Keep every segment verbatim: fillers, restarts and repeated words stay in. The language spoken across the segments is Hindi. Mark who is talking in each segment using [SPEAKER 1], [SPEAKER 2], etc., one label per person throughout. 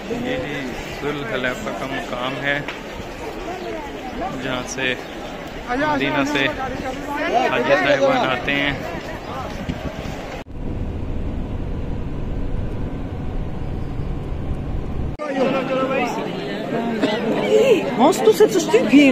[SPEAKER 1] ये जी जुल हलैफा का मुकाम है जहाँ से मदीना से हाजी साहिबान आते हैं।
[SPEAKER 2] Hast du jetzt ein Stückchen?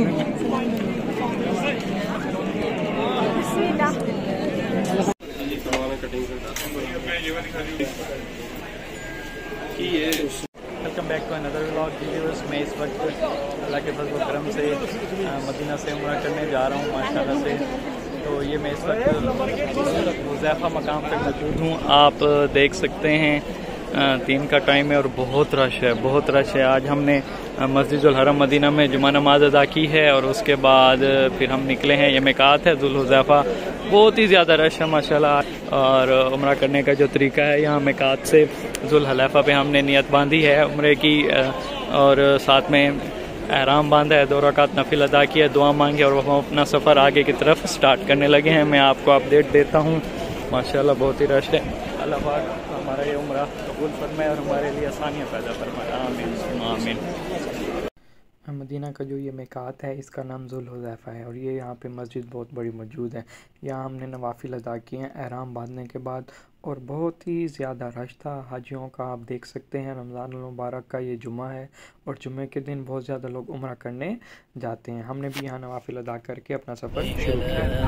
[SPEAKER 1] Welcome back to another vlog videos. मैं इस वक्त अल्लाह के फजल करम से मदीना से उम्रा करने जा रहा हूँ माशाल्लाह से। तो ये मैं इस वक्त हुज़ैफा मकाम पर मौजूद हूँ। आप देख सकते हैं तीन का टाइम है और बहुत रश है, बहुत रश है। आज हमने मस्जिदुल हरम मदीना में जुमा नमाज अदा की है और उसके बाद फिर हम निकले हैं। ये मिकात है जुल हुज़ैफा, बहुत ही ज़्यादा रश है माशाल्लाह। और उम्रा करने का जो तरीका है, यहाँ मिकात से जुल हलैफा पे हमने नियत बांधी है उम्रे की और साथ में एहराम बांधा है, दो रकात नफिल अदा किया, दुआ मांगी और हम अपना सफ़र आगे की तरफ स्टार्ट करने लगे हैं। मैं आपको अपडेट देता हूँ। माशाल्लाह बहुत ही रश है। अल्लाह पाक हमारा ये उम्रा कबूल फरमाए और हमारे लिए आसानियाँ पैदा फरमाए। आमीन आमीन।
[SPEAKER 3] मदीना का जो ये मिकात है इसका नाम जुल हुज़ैफा है और ये यहाँ पे मस्जिद बहुत बड़ी मौजूद है। यहाँ हमने नवाफिल अदा किए हैं एहराम बांधने के बाद और बहुत ही ज़्यादा रश था हाजियों का। आप देख सकते हैं रमज़ान मुबारक का ये जुमा है और जुमे के दिन बहुत ज़्यादा लोग उम्रा करने जाते हैं। हमने भी यहाँ नवाफिल अदा करके अपना सफ़र शुरू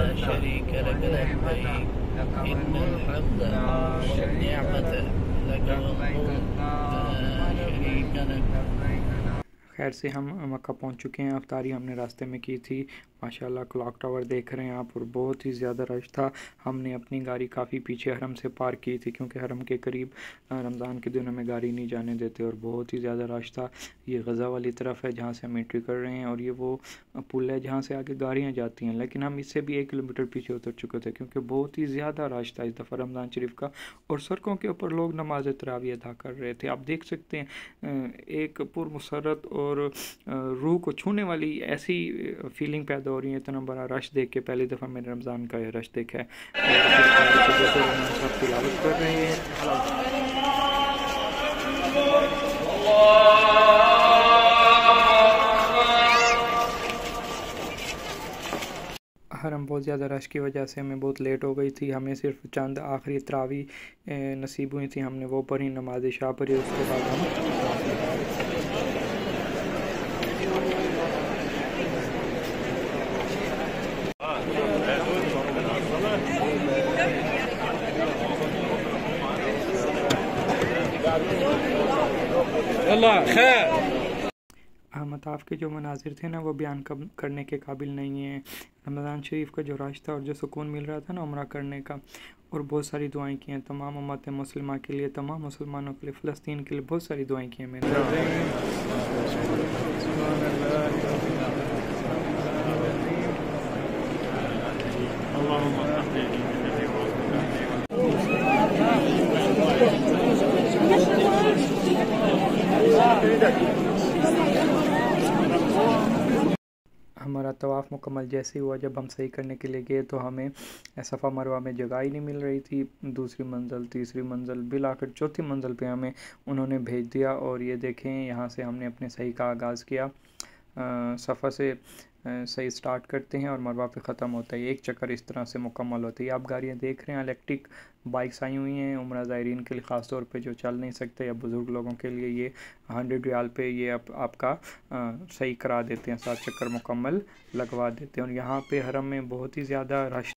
[SPEAKER 3] किया। खैर से हम मक्का पहुंच चुके हैं। अफ्तारी हमने रास्ते में की थी। माशाल्लाह क्लॉक टावर देख रहे हैं आप और बहुत ही ज़्यादा रश था। हमने अपनी गाड़ी काफ़ी पीछे हरम से पार्क की थी क्योंकि हरम के करीब रमज़ान के दिनों में गाड़ी नहीं जाने देते और बहुत ही ज़्यादा रश था। ये गज़ा वाली तरफ है जहाँ से हम एंट्री कर रहे हैं और ये वो पुल है जहाँ से आगे गाड़ियाँ जाती हैं, लेकिन हम इससे भी एक किलोमीटर पीछे उतर चुके थे क्योंकि बहुत ही ज़्यादा रश था इस दफ़ा रमज़ान शरीफ का और सड़कों के ऊपर लोग नमाज तरावी अदा कर रहे थे। आप देख सकते हैं एक पुरमसरत और रूह को छूने वाली ऐसी फीलिंग पैदा हो रही है। इतना बड़ा रश देख के पहली दफ़ा मैंने रमज़ान का ये रश देखा है। तिलावत कर रहे हैं। हरम बहुत ज़्यादा रश की वजह से हमें बहुत लेट हो गई थी। हमें सिर्फ चंद आखिरी तरावी नसीब हुई थी, हमने वो पढ़ी, नमाज इशा पढ़ी, उसके बाद हम मताफ़ के जो मनाजिर थे ना वो बयान करने के काबिल नहीं है। रमज़ान शरीफ का जो रश था और जो सुकून मिल रहा था ना उम्रा करने का, और बहुत सारी दुआएं की हैं तमाम उम्मत मुसलिमा के लिए, तमाम मुसलमानों के लिए, फ़लस्तीन के लिए बहुत सारी दुआएं की हैं मैंने। हमारा तवाफ़ मुकम्मल जैसे हुआ, जब हम सही करने के लिए गए तो हमें सफ़ा मरवा में जगह ही नहीं मिल रही थी। दूसरी मंजिल, तीसरी मंजिल, बिल आखिर चौथी मंजिल पे हमें उन्होंने भेज दिया और ये देखें यहाँ से हमने अपने सही का आगाज़ किया। सफ़ा से सही स्टार्ट करते हैं और मरवा पे ख़त्म होता है। एक चक्कर इस तरह से मुकम्मल होती है। आप गाड़ियाँ देख रहे हैं, इलेक्ट्रिक बाइक्स आई हुई हैं उम्रा ज़ायरीन के लिए, ख़ास तौर पे जो चल नहीं सकते या बुज़ुर्ग लोगों के लिए ये हंड्रेड रियाल पे ये आप, आपका आ, सही करा देते हैं, सात चक्कर मुकम्मल लगवा देते हैं। और यहाँ पे हरम में बहुत ही ज़्यादा रश।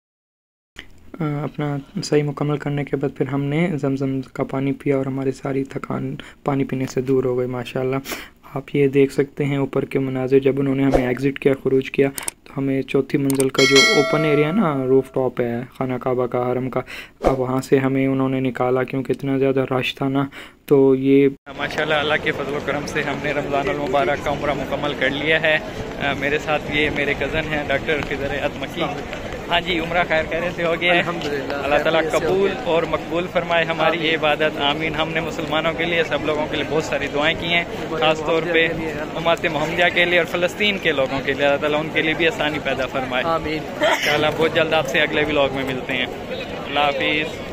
[SPEAKER 3] अपना सही मुकम्मल करने के बाद फिर हमने जमजम का पानी पिया और हमारी सारी थकान पानी पीने से दूर हो गई माशाल्लाह। आप ये देख सकते हैं ऊपर के मनाजिर। जब उन्होंने हमें एग्ज़िट किया, खुरूज किया, तो हमें चौथी मंजिल का जो ओपन एरिया ना, रूफ टॉप है खाना काबा का, हरम का, अब वहाँ से हमें उन्होंने निकाला क्योंकि इतना ज़्यादा रश था ना। तो ये
[SPEAKER 1] माशाल्लाह अल्लाह के फजल करम से हमने रमज़ान मुबारक का उम्रा मुकम्मल कर लिया है। आ, मेरे साथ ये मेरे कज़न हैं डॉक्टर खिज़र अतमकी। हाँ जी, उम्रा खैर कहने से हो गया है। अल्लाह ताला कबूल और मकबूल फरमाए हमारी ये इबादत, आमीन। हमने मुसलमानों के लिए, सब लोगों के लिए बहुत सारी दुआएं की हैं, ख़ास तौर पे उम्मत मोहम्मदिया के लिए और फ़लस्तीन के लोगों के लिए। अल्लाह ताला उनके लिए भी आसानी पैदा फरमाए। आमीन। इंशाअल्लाह बहुत जल्द आपसे अगले व्लॉग में मिलते हैं। अल्लाह हाफिज़।